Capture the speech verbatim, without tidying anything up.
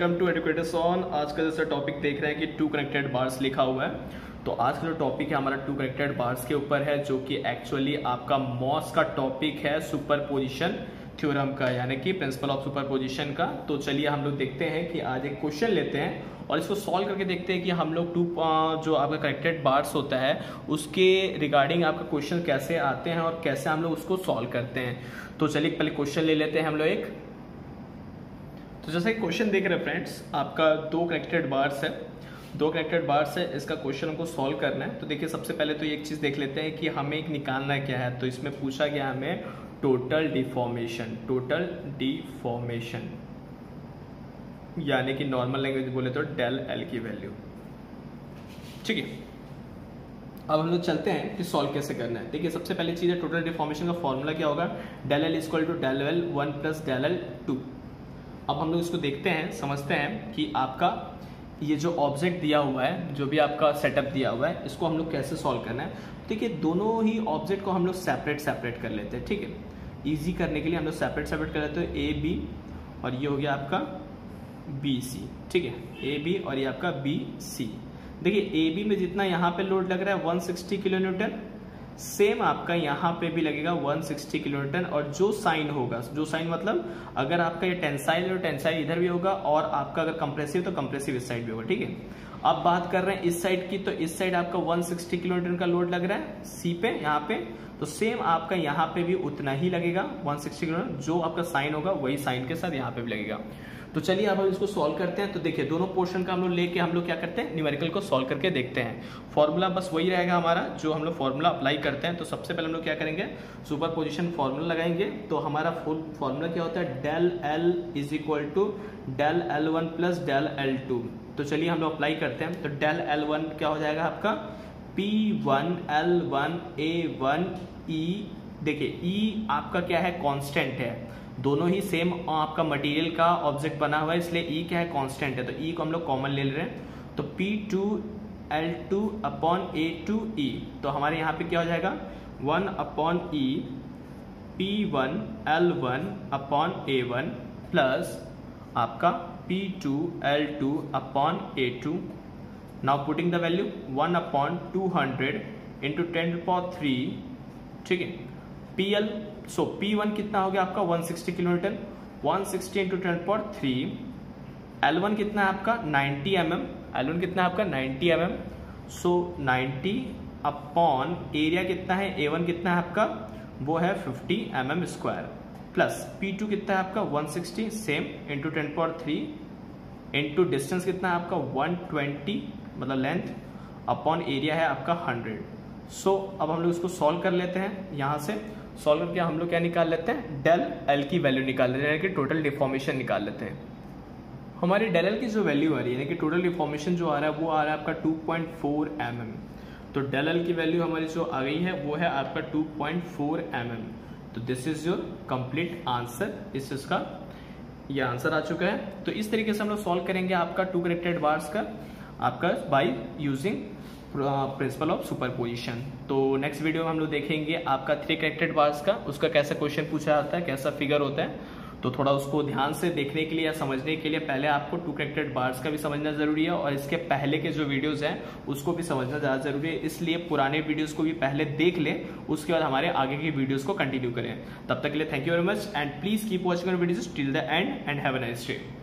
Welcome to educators on. आज का जैसा टॉपिक देख रहे हैं कि टू कनेक्टेड बार्स लिखा हुआ है, तो आज का जो टॉपिक है हमारा टू कनेक्टेड बार्स के ऊपर है, जो कि एक्चुअली आपका मॉस का टॉपिक है सुपरपोजिशन थ्योरम का, यानी कि प्रिंसिपल ऑफ सुपरपोजिशन का। तो चलिए हम लोग देखते हैं कि आज एक क्वेश्चन लेते हैं और इसको सॉल्व करके देखते हैं कि हम लोग टू जो आपका कनेक्टेड बार्स होता है उसके रिगार्डिंग आपका क्वेश्चन कैसे आते हैं और कैसे हम लोग उसको सॉल्व करते हैं। तो चलिए पहले क्वेश्चन ले लेते हैं हम लोग एक। तो जैसे क्वेश्चन देख रहे हैं फ्रेंड्स, आपका दो कनेक्टेड बार्स है, दो कनेक्टेड बार्स है, इसका क्वेश्चन हमको सॉल्व करना है। तो देखिए सबसे पहले तो एक चीज़ देख लेते हैं कि हमें एक निकालना क्या है। तो इसमें पूछा गया हमें टोटल डिफॉर्मेशन, टोटल डिफॉर्मेशन यानी कि नॉर्मल लैंग्वेज बोले तो डेल एल की वैल्यू। ठीक है, अब हम लोग चलते हैं कि सॉल्व कैसे करना है। देखिए सबसे पहली चीज़ है टोटल डिफॉर्मेशन का फॉर्मूला क्या होगा, del L equal to del L one plus del L two. अब हम लोग इसको देखते हैं, समझते हैं कि आपका ये जो ऑब्जेक्ट दिया हुआ है, जो भी आपका सेटअप दिया हुआ है, इसको हम लोग कैसे सॉल्व करना है। देखिए दोनों ही ऑब्जेक्ट को हम लोग सेपरेट सेपरेट कर लेते हैं। ठीक है, इजी करने के लिए हम लोग सेपरेट सेपरेट कर लेते हैं। ए बी और ये हो गया आपका बी सी। ठीक है, ए बी और ये आपका बी सी। देखिए ए बी में जितना यहाँ पे लोड लग रहा है one sixty kilo newton, same आपका यहाँ पे भी लगेगा वन सिक्सटी किलो न्यूटन। और जो साइन होगा, जो साइन मतलब अगर आपका ये टेंसाइल है तो टेंसाइल इधर भी होगा, और आपका अगर कंप्रेसिव तो कंप्रेसिव इस साइड भी होगा। ठीक है, अब बात कर रहे हैं इस साइड की, तो इस साइड आपका वन सिक्सटी किलो न्यूटन का लोड लग रहा है सी पे, यहाँ पे, तो सेम आपका यहाँ पे भी उतना ही लगेगा वन सिक्सटी किलो न्यूटन। जो आपका साइन होगा वही साइन के साथ यहाँ पे भी लगेगा। तो चलिए अब हम इसको सॉल्व करते हैं। तो देखिए दोनों पोर्शन का हम लोग लेके हम लोग क्या करते हैं, न्यूमेरिकल को सॉल्व करके देखते हैं। फॉर्मूला बस वही रहेगा हमारा जो हम लोग फॉर्मूला अप्लाई करते हैं। तो सबसे पहले हम लोग क्या करेंगे, सुपरपोजिशन फॉर्मूला लगाएंगे। तो हमारा फुल फॉर्मूला क्या होता है, del L is equal to del L one plus del L two. तो चलिए हम लोग अप्लाई करते हैं। तो डेल एल वन क्या हो जाएगा आपका, P one L one A one E. देखिए ई आपका क्या है, कांस्टेंट है, दोनों ही सेम आपका मटेरियल का ऑब्जेक्ट बना हुआ है, इसलिए ई क्या है, कांस्टेंट है। तो ई को हम लोग कॉमन ले रहे हैं। तो P two L two upon A two E. तो हमारे यहाँ पे क्या हो जाएगा, one upon E P one L one upon A one plus आपका P two L two upon A two. Now putting the value one upon two hundred into ten power three. ठीक है, P L, so P one कितना हो गया आपका one sixty kilo newton, one sixty into ten power three. L one कितना है आपका ninety m m, L one कितना है आपका ninety m m. So ninety upon area कितना है, ए वन कितना है आपका, वो है fifty m m square, plus P two कितना है आपका one sixty, same into ten power three, into distance कितना है आपका वन ट्वेंटी मतलब लेंथ, अपॉन एरिया है आपका हंड्रेड। सो so, अब हम लोग इसको सॉल्व कर लेते हैं। यहाँ से सॉल्व करके हम लोग क्या निकाल लेते हैं, डेल एल की वैल्यू निकाल लेते हैं, यानी कि टोटल डिफॉर्मेशन निकाल लेते हैं। हमारी डेल एल की जो वैल्यू आ रही है, यानी कि टोटल डिफॉर्मेशन जो आ रहा है वो आ रहा है आपका two point four m m. तो डेल एल की वैल्यू हमारी जो आ गई है वो है आपका two point four m m. तो this is your complete answer, इस इसका ये आंसर आ चुका है। तो इस तरीके से हम लोग सॉल्व करेंगे आपका टू कनेक्टेड बार्स का, आपका by using principle of superposition. तो नेक्स्ट वीडियो में हम लोग देखेंगे आपका थ्री कनेक्टेड बार्स का, उसका कैसा क्वेश्चन पूछा जाता है, कैसा फिगर होता है। तो थोड़ा उसको ध्यान से देखने के लिए या समझने के लिए पहले आपको टू कनेक्टेड बार्स का भी समझना जरूरी है, और इसके पहले के जो वीडियोस हैं उसको भी समझना ज़्यादा जरूरी है। इसलिए पुराने वीडियोस को भी पहले देख लें, उसके बाद हमारे आगे की वीडियोस को कंटिन्यू करें। तब तक के लिए thank you very much, and please keep watching our videos till the end and have a nice day.